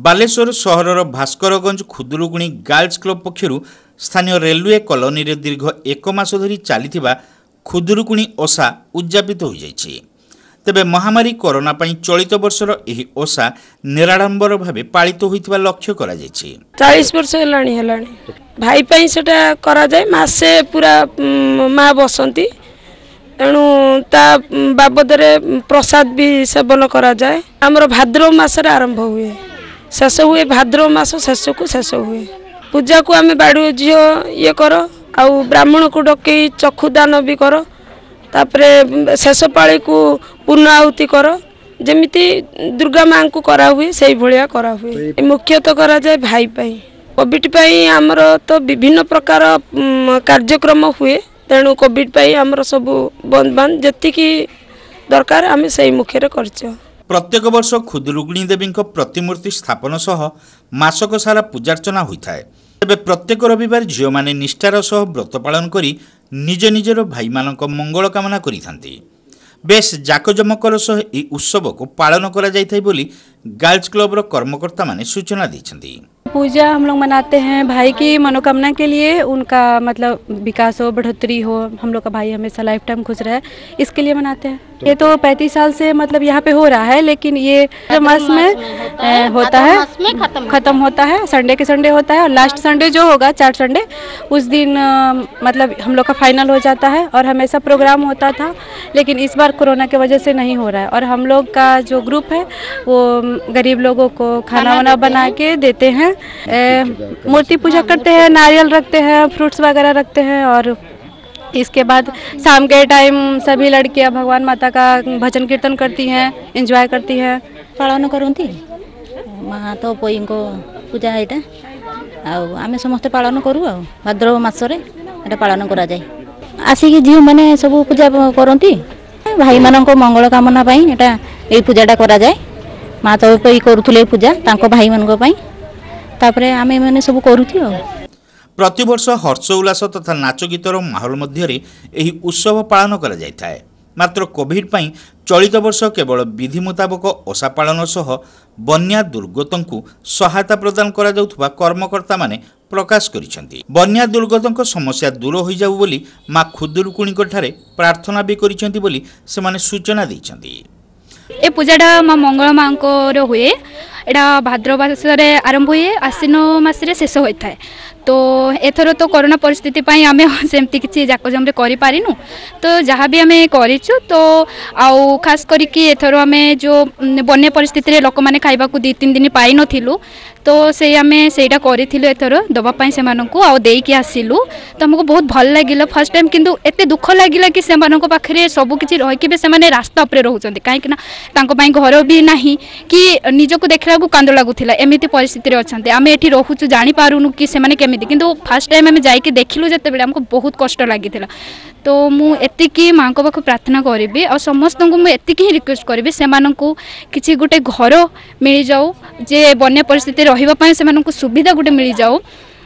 बालेश्वर सहरर भास्करगंज खुदुरुकुणी girls club पक्षरु स्थानीय रेलवे कॉलोनी रे दीर्घ 1 मास धरी चलीथिबा खुदुरुकुणी ओषा उद्यापित हो जाइछि। तेबे महामारी कोरोना पई चलित वर्षर एही ओषा निराडंबर भावे पालित होइथिबा लक्ष्य करा जाइछि। 40 वर्ष हेलाणी भाई पई सेटा करा जाय मासे पूरा मा बसंती एणु ता बाबदरे प्रसाद भी सेवन करा जाय। हमर भाद्रव मासरे आरंभ हुए शेष हुए भाद्रव मास शेष को शेष हुए। पूजा को आम बाड़ू झील ये कर आउ ब्राह्मण को डके चक्षुदान भी कर तापरे शेष पाली को पूर्ण आहुति कर जमिति दुर्गा माँ को करा हुए से भलिया करा हुए। मुख्यतः करा जाए भाई पाई कोविड पाई आमर तो विभिन्न प्रकार कार्यक्रम हुए तेणु कोविड पाई आमर सब बंद बंद जतिकी दरकार आम से मुख्य कर। प्रत्येक वर्ष खुदुरुकुणी देवी प्रतिमूर्ति स्थापन सह मासक सारा पूजार्चना होता है। तेबे प्रत्येक रविवार झील माने निष्ठार सह व्रत पालन करी निज निजर भाई मानक मंगल कामना करिथांती। बेस जाकजमकर सह ई उत्सव को पालन करा जाइथाय बोली गर्ल्स क्लब रो कर्मकर्ता माने सूचना दैछंती। पूजा हम लोग मनाते हैं भाई की मनोकामना के लिए, उनका मतलब विकास हो बढ़ोतरी हो, हम लोग का भाई हमेशा लाइफ टाइम खुश रहे इसके लिए मनाते हैं। ये तो 35 साल से मतलब यहाँ पे हो रहा है, लेकिन ये मास में होता है खत्म होता है, संडे के संडे होता है और लास्ट संडे जो होगा 4 संडे उस दिन मतलब हम लोग का फाइनल हो जाता है। और हमेशा प्रोग्राम होता था लेकिन इस बार कोरोना की वजह से नहीं हो रहा है। और हम लोग का जो ग्रुप है वो गरीब लोगों को खाना वाना बना के देते हैं, मूर्ति पूजा करते हैं, नारियल रखते हैं, फ्रूट्स वगैरह रखते हैं। और इसके बाद शाम के टाइम सभी लड़कियां भगवान माता का भजन कीर्तन करती हैं, एंजॉय करती हैं, पालन करती माँ तो पोई को पूजा यहाँ आम समस्ते पालन करूँ। भाद्रव मासरे पालन करा जाए आसिक झील मैंने सब पूजा करती भाई मानक मंगल कामना ये पूजाटा करा जाए। माँ तो करुले पूजा भाई मानक तापरे आमे माने सब करूथि। प्रतिवर्ष हर्ष उल्लास तथा नाच गीतर माहौल मध्य एही उत्सव पालन करा जायथाय। मात्र कोविड पई चलित वर्ष केवल विधि मुताबक ओषा पालन सह बन्या दुर्गतंकु सहायता प्रदान करा जाउथबा कर्मकर्ता माने प्रकाश करिसेंती। बन्या दुर्गतंक समस्या दूर होई जाउ बोली मां खुदुरुकुणी ठारे प्रार्थना भी करिसेंती बोली से माने सूचना दैछंती। ए पूजाटा माँ मंगल माँ हुए, यहाँ भाद्रव मासरे आरंभ हुए, आश्विन मासरे शेष होता है। तो एथर तो कोरोना परिस्थिति आम सेमती किसी जाकजम कर पारिनु, तो जहाँ भी आम करूँ तो आउ खास करके एथर आम जो बन्या परिस्थिति लोक मैंने खाइबा 2-3 दिन पाई नथिलु, तो से आम सेटा करिथिलु एथर दबापाई से आउ देकी आसिलु। तो हमको बहुत भल लगिला फर्स्ट टाइम, किंतु एते दुख लगिला कि से पाखे सब किछि रहिकि बे से रास्ता उपरे रहउचंती, कहीं घर भी नहीं कि निजको देखला को कांद लागुथिला एमिति परिस्थिति रे अछंती। आम एठी रहउछु जानि पारुनु कि से माने केमिति, किंतु फर्स्ट टाइम आम जाइके देखिलु जते बेले हमको बहुत कष्ट लागिथिला। तो मु एतिकी माँ को पाख प्रार्थना करी और समस्त को मुझे ही रिक्वेस्ट करी से किसी गोटे घर मिल जाऊ जे बन्या परिस्थिति रही से सुविधा गोटे मिल जाऊ।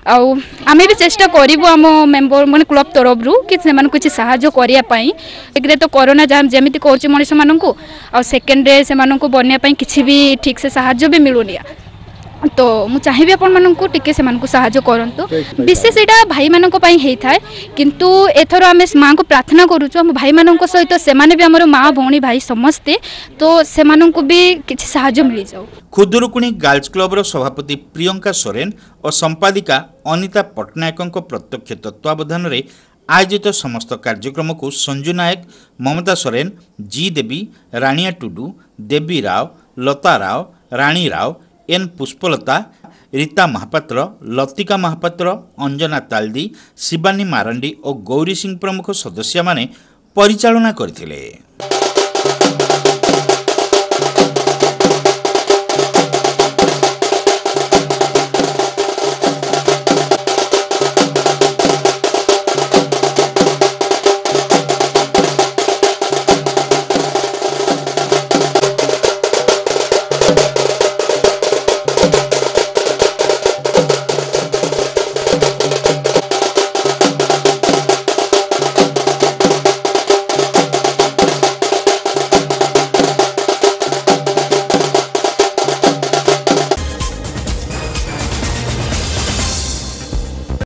आम भी चेष्टा करूँ आम मेम्बर मैंने क्लब तरफ रू कि किसी साहाय्य करने। एक तो कोरोना जमी कर मनीष मानक आ सेकेंड्रे से बन्या किसी भी ठीक से साहाय्य भी मिलूनी। तो मु चाहिए आपण मानक टिके से मानक साहाय्य करंतु। विशेष एटा भाई मानक पई हेई थाए, किंतु एथरो आमे माँ को प्रार्थना करूछु हम भाई मानक सहित से माने भी हमर माँ भौणी भाई समस्ते, तो से मानक भी किछि साहाय्य मिल जाऊ। खुदुरुकुणी गर्ल्स क्लब रो सभापति प्रियंका सोरेन और संपादिका अनिता पटनायकଙ୍କ प्रत्यक्ष तत्वावधान रे आयोजित समस्त कार्यक्रम को संजू नायक, ममता सोरेन, जी देवी, रानिया टुडू, देवी राव, लता राव, रानी राव, एन पुष्पलता, रीता महापात्र, लतिका महापात्र, अंजना तालदी, शिवानी मारंडी और गौरी सिंह प्रमुख सदस्य माने परिचालना करथिले।